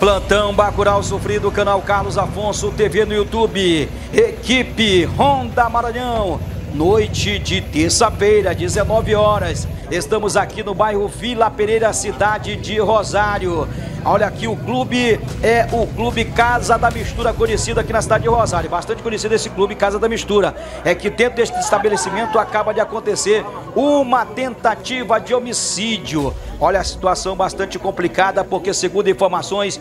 Plantão Bacurau sofrido, canal Carlos Afonso TV no YouTube. Equipe Honda Maranhão. Noite de terça-feira, 19 horas. Estamos aqui no bairro Vila Pereira, cidade de Rosário. Olha aqui, o clube é o Clube Casa da Mistura, conhecido aqui na cidade de Rosário. Bastante conhecido esse clube Casa da Mistura. É que dentro deste estabelecimento acaba de acontecer uma tentativa de homicídio. Olha a situação bastante complicada, porque segundo informações,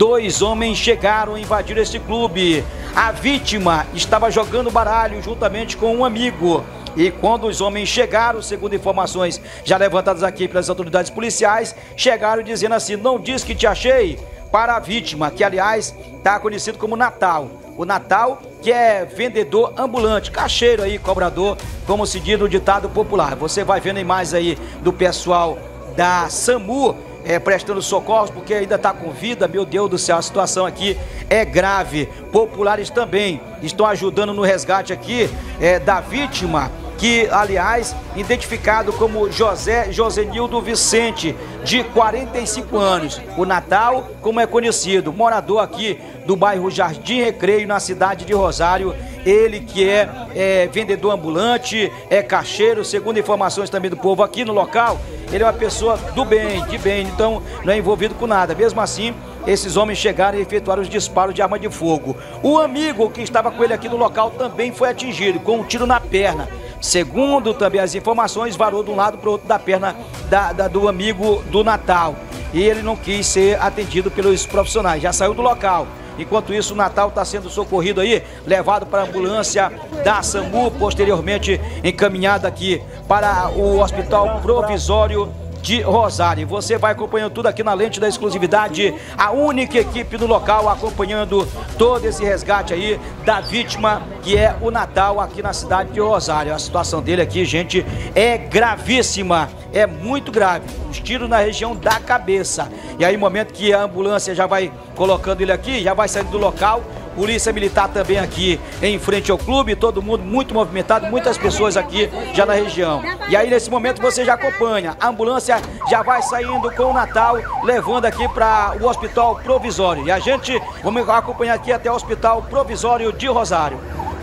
2 homens chegaram a invadir este clube. A vítima estava jogando baralho juntamente com um amigo. E quando os homens chegaram, segundo informações já levantadas aqui pelas autoridades policiais, chegaram dizendo assim: não diz que te achei, para a vítima, que aliás está conhecido como Natal. O Natal, que é vendedor ambulante, caixeiro aí, cobrador, como se diz no ditado popular. Você vai vendo imagens aí do pessoal da SAMU prestando socorros, porque ainda está com vida. Meu Deus do céu, a situação aqui é grave. Populares também estão ajudando no resgate aqui da vítima, que aliás identificado como José Josenildo Vicente, de 45 anos. O Natal, como é conhecido, morador aqui do bairro Jardim Recreio, na cidade de Rosário. Ele que é vendedor ambulante, é caixeiro, segundo informações também do povo aqui no local. Ele é uma pessoa do bem, de bem, então não é envolvido com nada. Mesmo assim, esses homens chegaram e efetuaram os disparos de arma de fogo. O amigo que estava com ele aqui no local também foi atingido com um tiro na perna. Segundo também as informações, varou de um lado para o outro da perna do amigo do Natal. E ele não quis ser atendido pelos profissionais, já saiu do local. Enquanto isso, o Natal está sendo socorrido aí, levado para a ambulância da SAMU, posteriormente encaminhado aqui para o Hospital Provisório de Rosário. Você vai acompanhando tudo aqui na Lente da Exclusividade, a única equipe do local acompanhando todo esse resgate aí da vítima, que é o Natal, aqui na cidade de Rosário. A situação dele aqui, gente, é gravíssima, é muito grave. Os tiros na região da cabeça. E aí, no momento que a ambulância já vai colocando ele aqui, já vai saindo do local. Polícia Militar também aqui em frente ao clube, todo mundo muito movimentado, muitas pessoas aqui já na região. E aí nesse momento você já acompanha, a ambulância já vai saindo com o Natal, levando aqui para o Hospital Provisório. E a gente vamos acompanhar aqui até o Hospital Provisório de Rosário.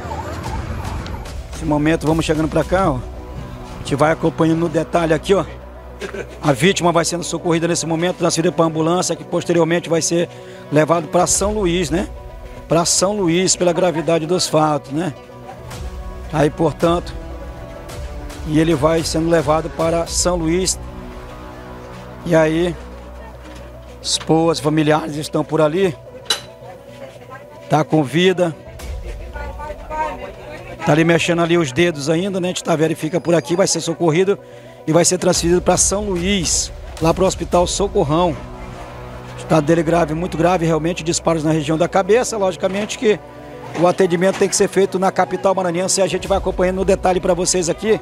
Nesse momento vamos chegando para cá, ó. A gente vai acompanhando no detalhe aqui, ó. A vítima vai sendo socorrida nesse momento, transferida para a ambulância, que posteriormente vai ser levado para São Luís, né? Para São Luís, pela gravidade dos fatos, né? Aí, portanto, e ele vai sendo levado para São Luís. E aí, esposas, familiares estão por ali. Tá com vida. Tá ali mexendo ali os dedos ainda, né? A gente tá verifica por aqui, vai ser socorrido e vai ser transferido para São Luís, lá para o Hospital Socorrão. O estado dele grave, muito grave, realmente, disparos na região da cabeça. Logicamente que o atendimento tem que ser feito na capital maranhense e a gente vai acompanhando no detalhe para vocês aqui.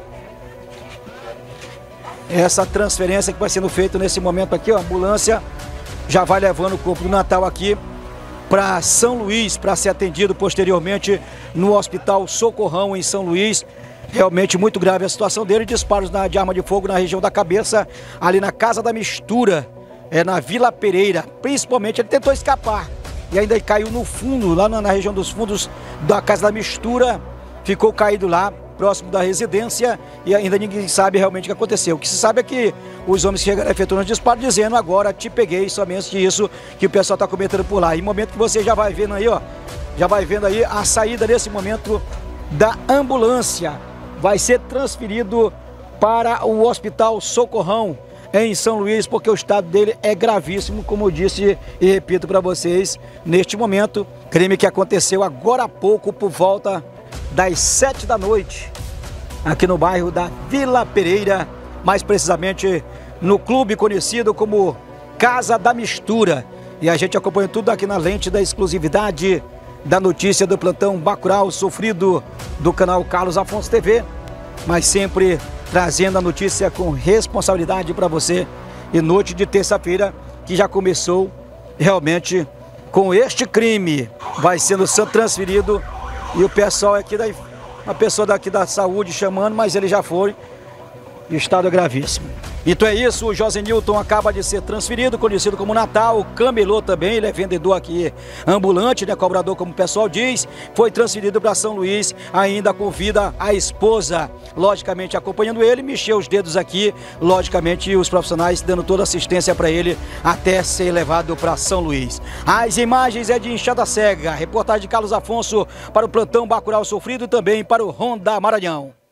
Essa transferência que vai sendo feita nesse momento aqui, ó, a ambulância já vai levando o corpo do Natal aqui para São Luís, para ser atendido posteriormente no Hospital Socorrão em São Luís. Realmente muito grave a situação dele, disparos de arma de fogo na região da cabeça, ali na Casa da Mistura. Na Vila Pereira, principalmente ele tentou escapar e ainda caiu no fundo, lá na região dos fundos da Casa da Mistura, ficou caído lá, próximo da residência, e ainda ninguém sabe realmente o que aconteceu. O que se sabe é que os homens chegaram efetuando os disparos, dizendo: agora te peguei, somente isso que o pessoal está comentando por lá. E no momento que você já vai vendo aí, ó, já vai vendo aí a saída nesse momento da ambulância, vai ser transferido para o Hospital Socorrão em São Luís, porque o estado dele é gravíssimo, como eu disse e repito para vocês, neste momento, crime que aconteceu agora há pouco, por volta das 7 da noite, aqui no bairro da Vila Pereira, mais precisamente no clube conhecido como Casa da Mistura. E a gente acompanha tudo aqui na Lente da Exclusividade da notícia do Plantão Bacurau sofrido do canal Carlos Afonso TV, mas sempre trazendo a notícia com responsabilidade para você. E noite de terça-feira que já começou realmente com este crime, vai sendo transferido, e o pessoal aqui uma pessoa daqui da saúde chamando, mas ele já foi, e o estado é gravíssimo. Então é isso, o José Nilton acaba de ser transferido, conhecido como Natal, o camelô também, ele é vendedor aqui, ambulante, né, cobrador como o pessoal diz, foi transferido para São Luís, ainda convida a esposa, logicamente acompanhando ele, mexeu os dedos aqui, logicamente os profissionais dando toda assistência para ele até ser levado para São Luís. As imagens é de Enxada Cega, reportagem de Carlos Afonso para o plantão Bacurau Sofrido e também para o Honda Maranhão.